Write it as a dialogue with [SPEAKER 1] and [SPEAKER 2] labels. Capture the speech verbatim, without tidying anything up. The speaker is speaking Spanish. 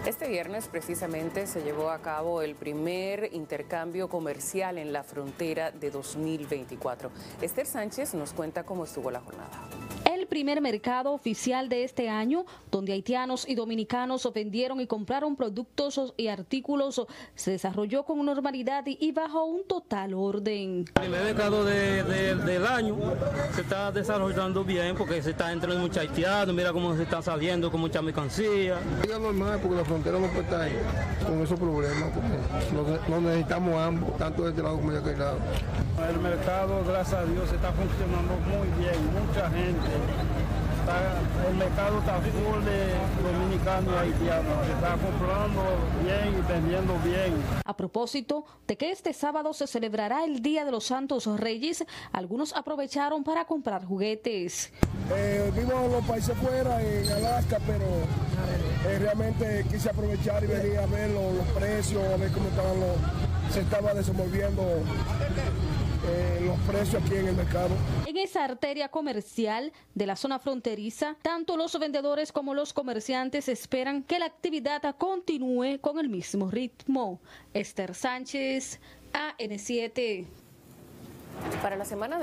[SPEAKER 1] Este viernes precisamente se llevó a cabo el primer intercambio comercial en la frontera de dos mil veinticuatro. Esther Sánchez nos cuenta cómo estuvo la jornada.
[SPEAKER 2] El primer mercado oficial de este año, donde haitianos y dominicanos vendieron y compraron productos y artículos, se desarrolló con normalidad y bajo un total orden.
[SPEAKER 3] El primer mercado de, de, del año se está desarrollando bien porque se está entrando muchos haitianos, mira cómo se está saliendo con mucha mercancía.
[SPEAKER 4] Es normal porque la frontera no puede estar con esos problemas, porque lo necesitamos ambos, tanto de este lado como de aquel lado.
[SPEAKER 3] El mercado, gracias a Dios, está funcionando muy bien, mucha gente. Está, el mercado está full de dominicanos y haitianos, se está comprando bien y vendiendo bien.
[SPEAKER 2] A propósito de que este sábado se celebrará el Día de los Santos Reyes, algunos aprovecharon para comprar juguetes.
[SPEAKER 5] Eh, vivo en los países fuera, en Alaska, pero eh, realmente quise aprovechar y venir a ver los, los precios, a ver cómo estaban los, se estaba desenvolviendo Eh, los precios aquí en el mercado.
[SPEAKER 2] En esa arteria comercial de la zona fronteriza, tanto los vendedores como los comerciantes esperan que la actividad continúe con el mismo ritmo. Esther Sánchez, A N siete.
[SPEAKER 1] Para la semana